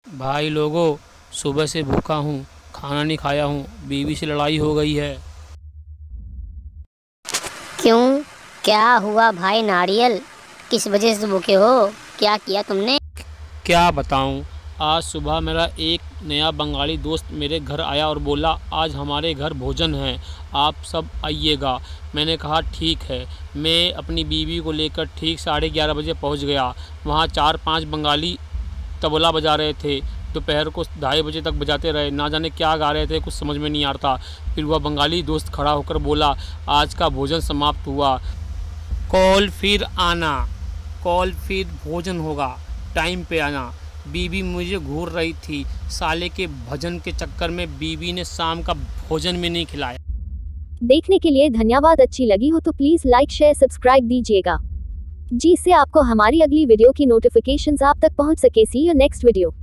भाई लोगों, सुबह से भूखा हूँ, खाना नहीं खाया हूँ, बीवी से लड़ाई हो गई है। क्यों? क्या हुआ भाई नारियल? किस वजह से भूखे हो? क्या किया तुमने? क्या बताऊँ। आज सुबह मेरा एक नया बंगाली दोस्त मेरे घर आया और बोला आज हमारे घर भोजन है, आप सब आइएगा। मैंने कहा ठीक है। मैं अपनी बीवी को लेकर ठीक 11:30 बजे पहुंच गया। वहाँ 4-5 बंगाली तबला बजा रहे थे। दोपहर को 2:30 बजे तक बजाते रहे, ना जाने क्या गा रहे थे, कुछ समझ में नहीं आता। फिर वह बंगाली दोस्त खड़ा होकर बोला आज का भोजन समाप्त हुआ, कॉल फिर आना, कॉल फिर भोजन होगा, टाइम पे आना। बीवी मुझे घूर रही थी, साले के भजन के चक्कर में बीवी ने शाम का भोजन भी नहीं खिलाया। देखने के लिए धन्यवाद। अच्छी लगी हो तो प्लीज लाइक शेयर सब्सक्राइब दीजिएगा, जिससे आपको हमारी अगली वीडियो की नोटिफिकेशंस आप तक पहुंच सके। See you next video.